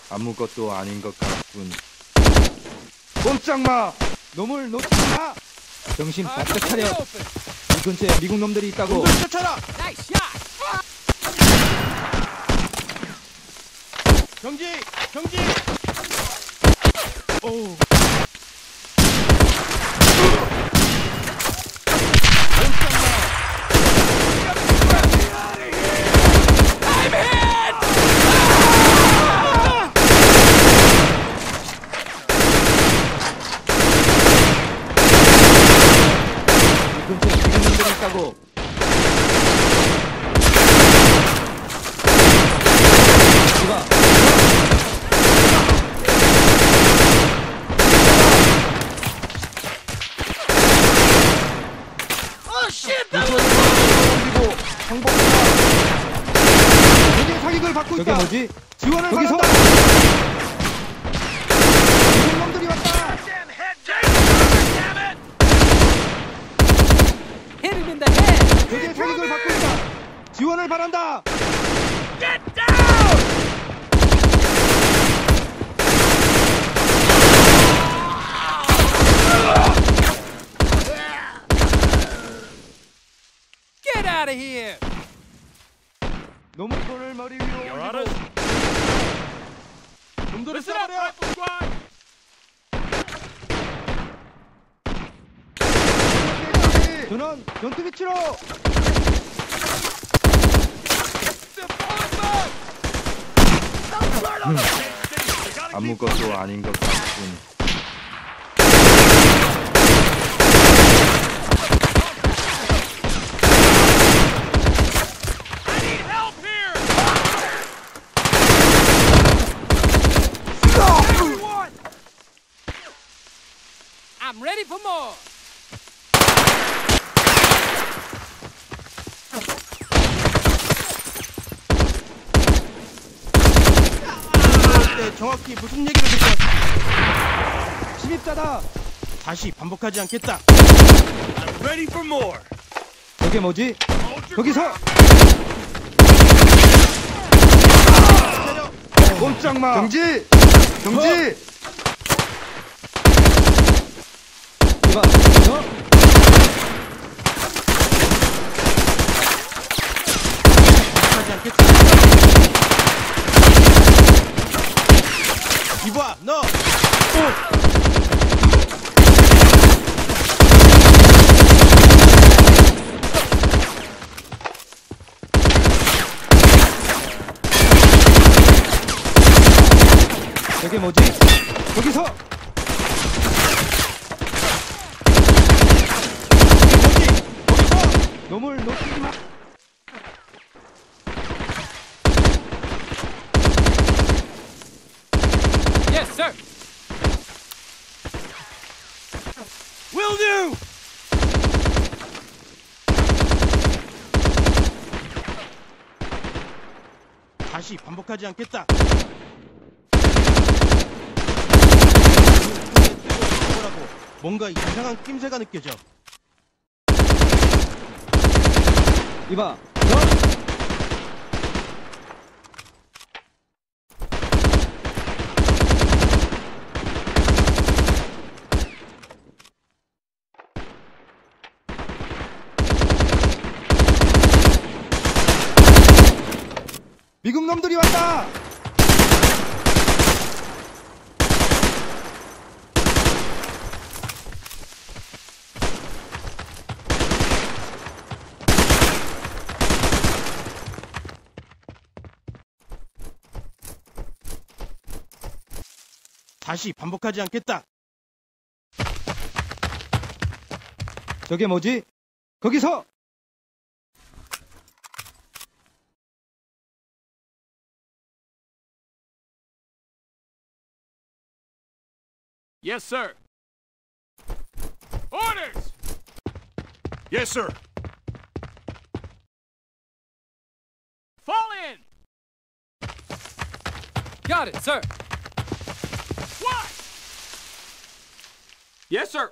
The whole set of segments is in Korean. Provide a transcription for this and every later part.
아무것도 아닌 것 같군. 꼼짝 마! 놈을 놓치지 마! 정신 바짝 차려. 이 근처에 미국 놈들이 있다고. 놈들 쫓아라! 경지! 경지! 오. 있다고. 이봐. 적의 사격을 받고 있다. 저게 뭐지? 지원을 거기서 바란다. 미국 놈들이 왔다. 적의 사격을 받고 있다. 지원을 바란다. Get down! Get out of here! 놈의 손을 머리 위로 올리고 놈들을 쏴버려. 전원 전투 위치로. 아무것도 아닌 것 같군. I'm ready for more. 정확히 무슨 얘기를 듣고 왔습니까? 침입자다. 다시 반복하지 않겠다. I'm ready for more. 저게 뭐지? 거기서! 꼼짝 마! 경지! 경지! 이봐, 너? 하지 않겠다. 이봐, 너! 저게 뭐지? 거기서! 거기서! 놈을 놓치지 마! Yes, sir. Will do. 다시 반복하지 않겠다. 뭔가 이상한 낌새가 느껴져. 이봐, 너! 미국 놈들이 왔다! 다시 반복하지 않겠다. 저게 뭐지? 거기서! Yes, sir. Orders. Yes, sir. Fall in. Got it, sir. What? Yes, sir.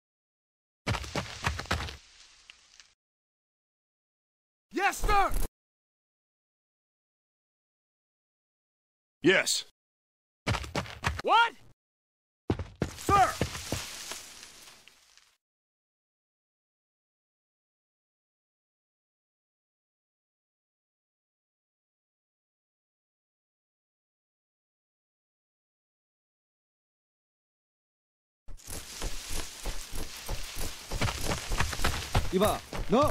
Yes, sir. Yes. What? Sir! 이봐, 너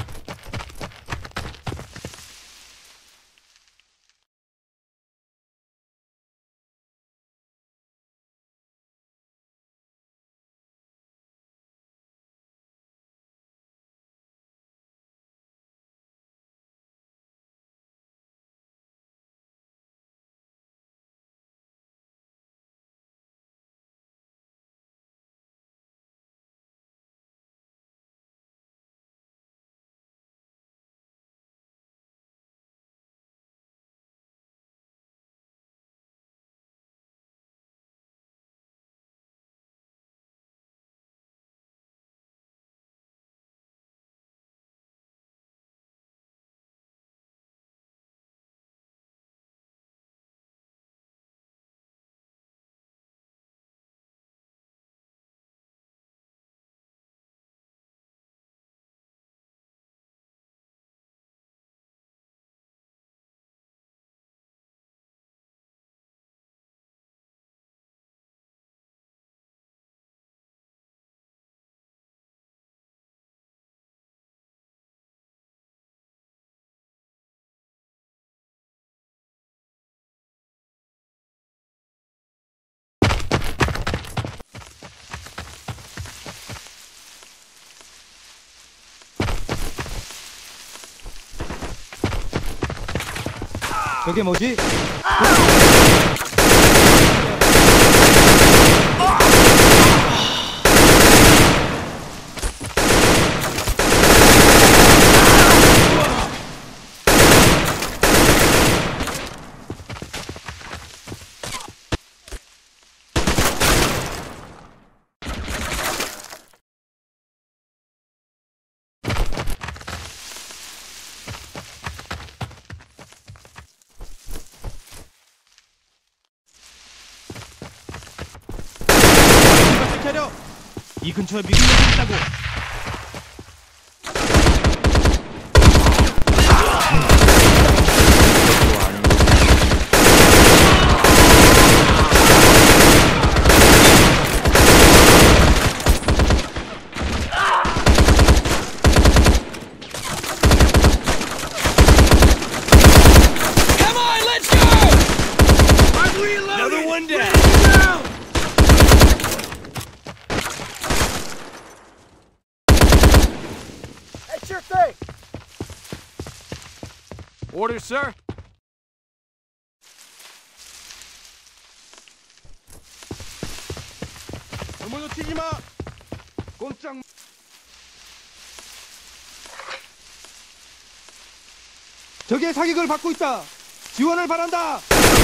저게 뭐지? 차려. 이 근처에 미군이 있다고. Orders, sir. 너무 놓치지 마. 꼼짝. 적의 사격을 받고 있다. 지원을 바란다.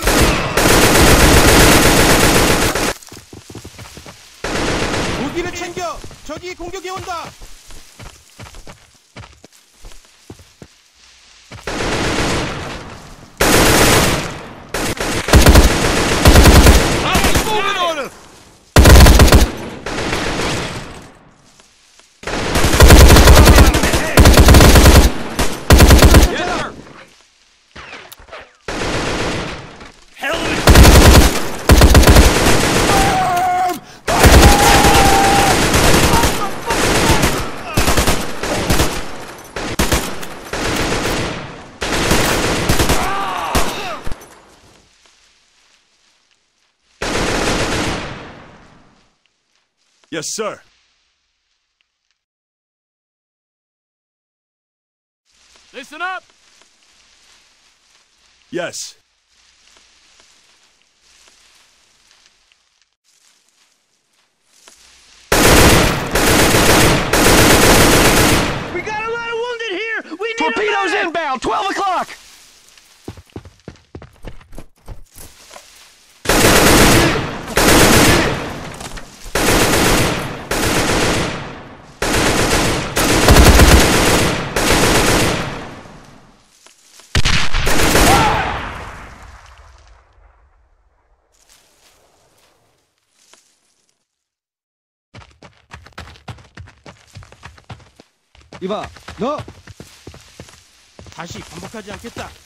무기를 챙겨. 적이 공격해 온다. Yes, sir. Listen up. Yes. We got a lot of wounded here. We need torpedoes inbound. 12 o'clock. 이봐, 너 다시 반복하지 않겠다.